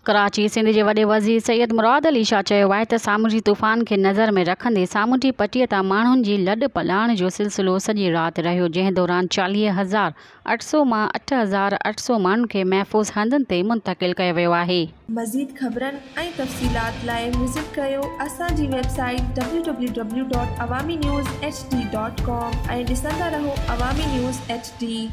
कराची सिंध के वॾे वज़ीर सैयद मुराद अली शाह चयो आहे त सामूंडी तूफ़ान के नज़र में रखंदे सामूंडी पटीअ तां माण्हुनि जी लॾ पलाण जो सिलसिलो सॼी राति रहियो, जंहिं दौरान 40,800 मां 8,800 माण्हुनि खे महफ़ूज़ हंधनि ते मुंतक़िल कयो वियो आहे। मज़ीद ख़बरनि ऐं तफ़सीलात लाइ विज़िट कयो असांजी वेबसाइट www.awamiNewsHD.com ऐं ॾिसंदा रहो अवामी न्यूज़ HD।